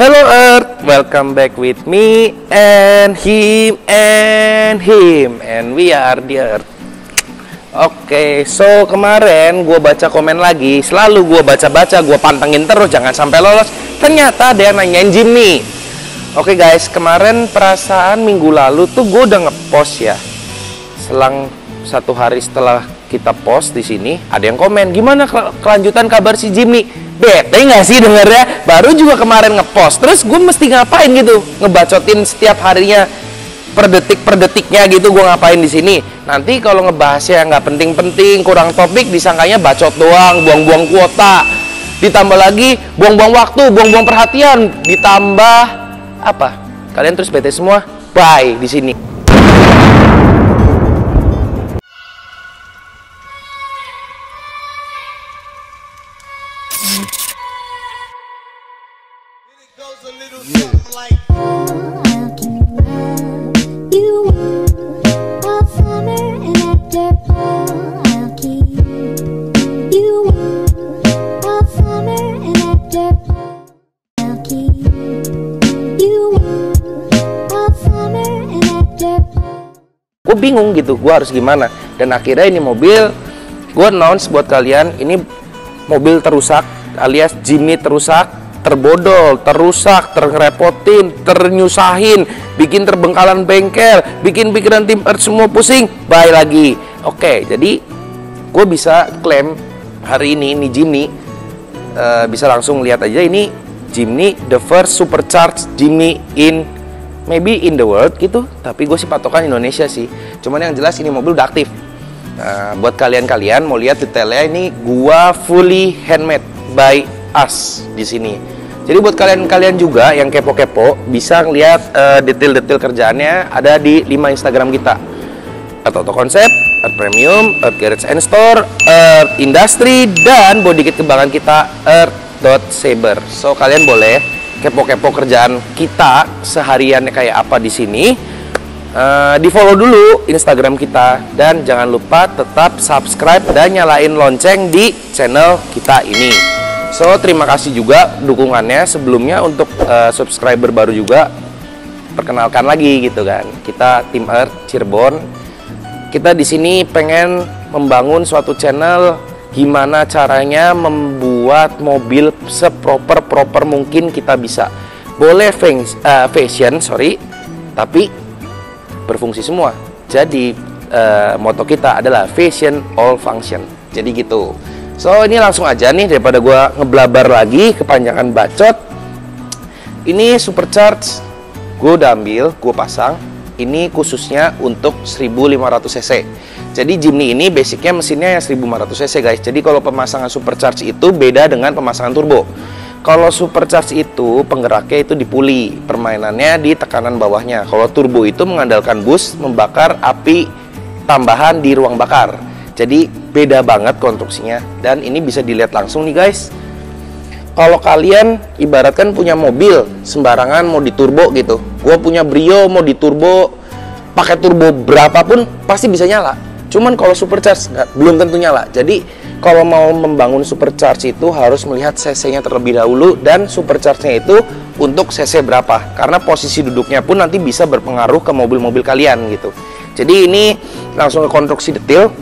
Hello Earth, welcome back with me and him and we are the Earth. Oke, so kemarin gue baca komen lagi, selalu gue baca-baca, gue pantengin terus, jangan sampai lolos. Ternyata ada yang nanyain Jimny. Oke guys, kemarin perasaan minggu lalu tuh gue udah ngepost ya. Selang 1 hari setelah kita post di sini, ada yang komen, gimana kelanjutan kabar si Jimny? Bete nggak sih dengernya? Baru juga kemarin ngepost, terus gue mesti ngapain gitu? Ngebacotin setiap harinya per detiknya gitu, gue ngapain di sini? Nanti kalau ngebahasnya nggak penting-penting, kurang topik, disangkanya bacot doang, buang-buang kuota. Ditambah lagi buang-buang waktu, buang-buang perhatian, ditambah apa? Kalian terus bete semua. Bye di sini. Gue bingung gitu, gue harus gimana. Dan akhirnya ini mobil, gue announce buat kalian, ini mobil terusak, alias Jimny terusak, terbodol, terusak, terrepotin, ternyusahin, bikin terbengkalan bengkel, bikin pikiran tim Earth semua pusing. Bye lagi. Oke, jadi gue bisa klaim hari ini Jimny, bisa langsung lihat aja, ini Jimny the first supercharged Jimny in maybe in the world gitu, tapi gue sih patokan Indonesia sih. Cuman yang jelas ini mobil udah aktif. Nah, buat kalian mau lihat detailnya, ini gua fully handmade by us di sini. Jadi buat kalian juga yang kepo-kepo bisa ngeliat detail-detail kerjaannya ada di 5 Instagram kita. Earth Auto Concept, Earth Premium, Earth Garage and Store, Earth Industry, dan bodykit kembangan kita Earth.Saber. So kalian boleh kepo-kepo kerjaan kita sehariannya kayak apa di sini. Di follow dulu Instagram kita, dan jangan lupa tetap subscribe dan nyalain lonceng di channel kita ini. So terima kasih juga dukungannya sebelumnya. Untuk subscriber baru juga perkenalkan lagi gitu kan, kita tim Earth Cirebon. Kita di sini pengen membangun suatu channel gimana caranya membuat mobil seproper mungkin kita bisa. Boleh fashion, tapi berfungsi semua. Jadi moto kita adalah fashion all function. Jadi gitu. So ini langsung aja nih, daripada gua ngeblabar lagi kepanjangan bacot. Ini supercharge gue udah ambil, gue pasang. Ini khususnya untuk 1500 cc. Jadi Jimny ini basicnya mesinnya yang 1500 cc guys. Jadi kalau pemasangan supercharge itu beda dengan pemasangan turbo. Kalau supercharge itu penggeraknya itu di puli, permainannya di tekanan bawahnya. Kalau turbo itu mengandalkan bus membakar api tambahan di ruang bakar. Jadi beda banget konstruksinya, dan ini bisa dilihat langsung nih guys. Kalau kalian ibaratkan punya mobil sembarangan mau diturbo gitu, gue punya Brio mau diturbo pakai turbo berapapun pasti bisa nyala. Cuman kalau supercharge belum tentu nyala. Jadi kalau mau membangun supercharge itu harus melihat cc-nya terlebih dahulu, dan supercharge-nya itu untuk cc berapa, karena posisi duduknya pun nanti bisa berpengaruh ke mobil-mobil kalian gitu. Jadi ini langsung ke konstruksi detail.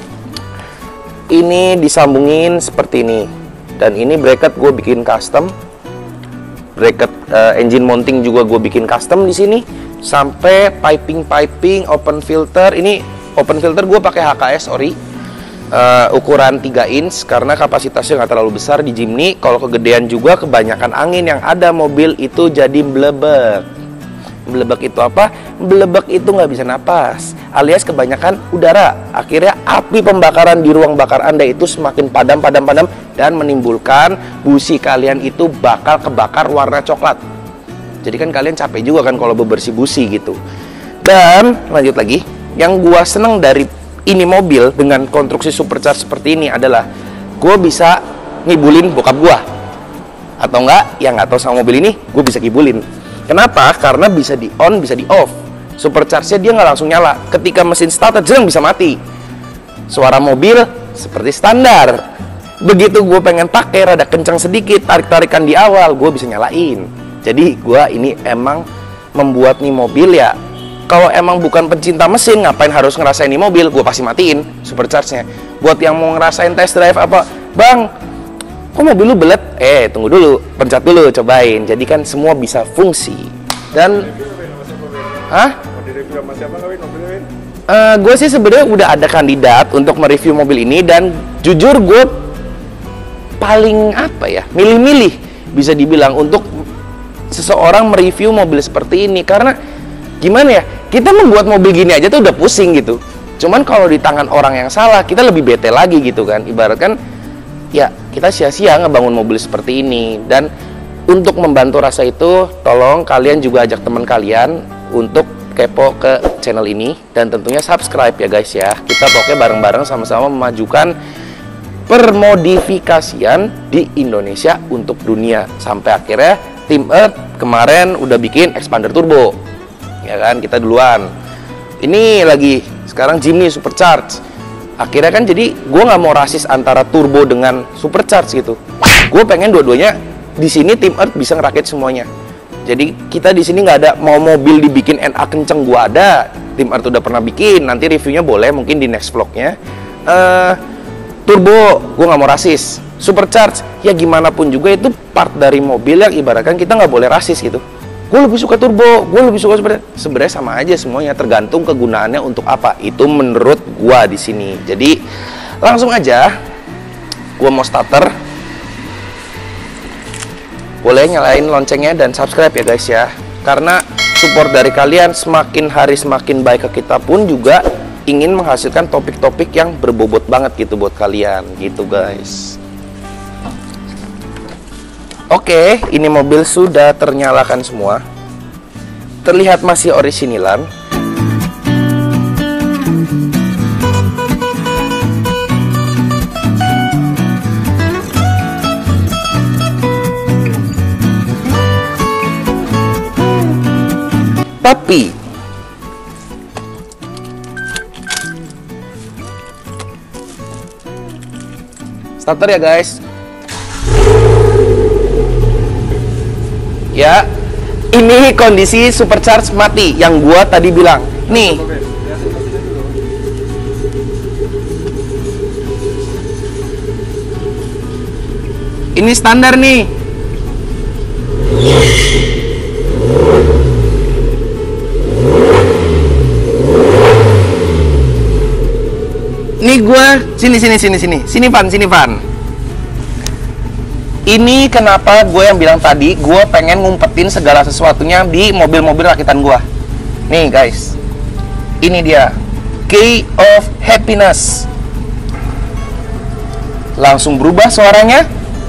Ini disambungin seperti ini, dan ini bracket gue bikin custom. Bracket engine mounting juga gue bikin custom di sini, sampai piping open filter. Ini open filter gue pakai HKS ori, ukuran 3 inch karena kapasitasnya nggak terlalu besar di Jimny. Kalau kegedean juga kebanyakan angin yang ada mobil itu jadi blebek. Blebek itu apa? Blebek itu nggak bisa napas, alias kebanyakan udara. Akhirnya api pembakaran di ruang bakar Anda itu semakin padam, dan menimbulkan busi kalian itu bakal kebakar warna coklat. Jadi kan kalian capek juga kan kalau bebersih busi gitu. Dan lanjut lagi, yang gua seneng dari ini mobil dengan konstruksi supercharge seperti ini adalah gue bisa ngibulin bokap gue, atau enggak yang nggak tahu sama mobil ini, gue bisa ngibulin. Kenapa? Karena bisa di on, bisa di off. Supercharge-nya dia nggak langsung nyala. Ketika mesin starter jeng bisa mati. Suara mobil seperti standar. Begitu gue pengen pakai rada kencang sedikit, tarik-tarikan di awal, gue bisa nyalain. Jadi gua ini emang membuat nih mobil ya, kalau emang bukan pencinta mesin, ngapain harus ngerasain nih mobil? Gua pasti matiin supercharge-nya. Buat yang mau ngerasain test drive apa, bang, kok mobil lu belet? Tunggu dulu, pencet dulu, cobain. Jadi kan semua bisa fungsi. Dan gue sih sebenarnya udah ada kandidat untuk mereview mobil ini, dan jujur gue paling milih-milih bisa dibilang untuk seseorang mereview mobil seperti ini. Karena gimana ya, kita membuat mobil gini aja tuh udah pusing gitu. Cuman kalau di tangan orang yang salah, kita lebih bete lagi gitu kan. Ibaratkan ya kita sia-sia ngebangun mobil seperti ini. Dan untuk membantu rasa itu, tolong kalian juga ajak teman kalian untuk kepo ke channel ini, dan tentunya subscribe ya guys ya. Kita pokoknya bareng-bareng sama-sama memajukan permodifikasian di Indonesia untuk dunia. Sampai akhirnya Tim Earth kemarin udah bikin expander turbo, ya kan, kita duluan. Ini lagi sekarang Jimny supercharge. Akhirnya kan jadi gue nggak mau rasis antara turbo dengan supercharge gitu. Gue pengen dua-duanya di sini Tim Earth bisa ngerakit semuanya. Jadi kita di sini nggak ada mau mobil dibikin NA kenceng, gua ada. Tim Earth udah pernah bikin, nanti reviewnya boleh mungkin di next vlognya. Turbo, gua nggak mau rasis. Supercharge, ya gimana pun juga itu part dari mobil yang ibaratkan kita nggak boleh rasis gitu. Gue lebih suka turbo, gue lebih suka supercharge. Sebenarnya sama aja semuanya, tergantung kegunaannya untuk apa. Itu menurut gua di sini. Jadi langsung aja, gua mau starter. Boleh nyalain loncengnya dan subscribe ya guys ya. Karena support dari kalian semakin hari semakin baik ke kita, pun juga ingin menghasilkan topik-topik yang berbobot banget gitu buat kalian gitu guys. Oke, ini mobil sudah ternyalakan semua. Terlihat masih originalan. Tapi starter ya guys. Ya, ini kondisi supercharge mati yang gua tadi bilang. Nih. Ini standar nih. Ini gue sini Van. Ini kenapa gue yang bilang tadi gue pengen ngumpetin segala sesuatunya di mobil-mobil rakitan gue. Nih guys, ini dia Key of Happiness. Langsung berubah suaranya.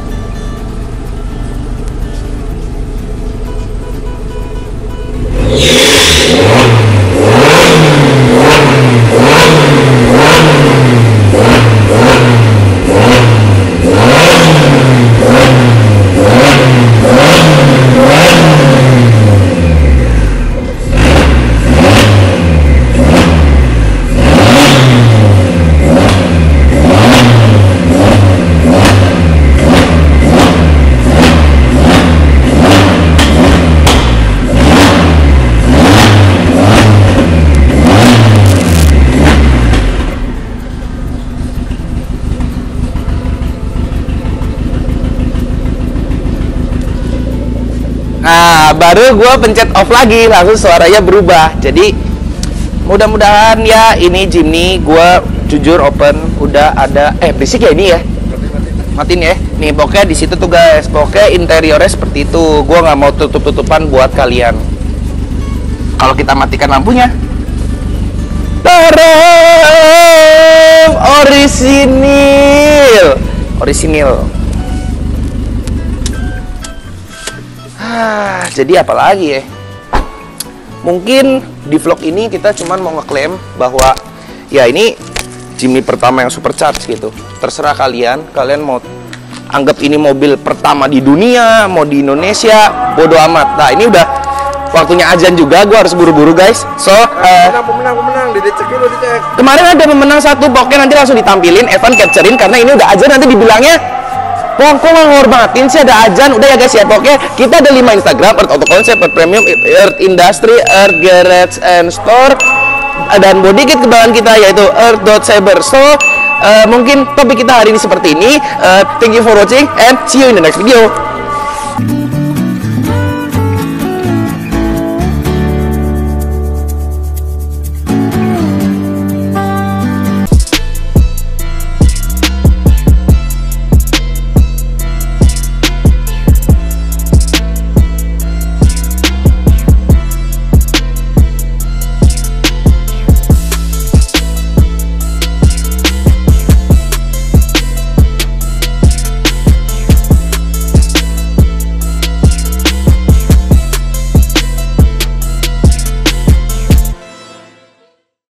Nah, baru gue pencet off lagi, langsung suaranya berubah. Jadi mudah-mudahan ya ini Jimny, gue jujur open udah ada berisik ya ini ya. Matiin ya. Nih pokoknya di situ tuh guys, pokoknya interiornya seperti itu. Gue nggak mau tutup-tutupan buat kalian. Kalau kita matikan lampunya, tarang, orisinil. Jadi apa lagi ya? Mungkin di vlog ini kita cuman mau ngeklaim bahwa ya ini Jimny pertama yang supercharge gitu. Terserah kalian mau anggap ini mobil pertama di dunia, mau di Indonesia, bodo amat. Nah ini udah waktunya azan juga, gue harus buru-buru guys. So pemenang, dicek dulu, dicek. Kemarin ada pemenang satu, pokoknya nanti langsung ditampilin, Evan capturein karena ini udah azan, nanti dibilangnya Kok nggak ngormatin sih, ada azan. Udah ya guys ya, pokoknya kita ada 5 Instagram: Earth Auto Concept, Earth Premium, Earth Industry, Earth Garage and Store, dan bodykit kebalan kita yaitu earth.cyber. So mungkin topik kita hari ini seperti ini. Thank you for watching and see you in the next video.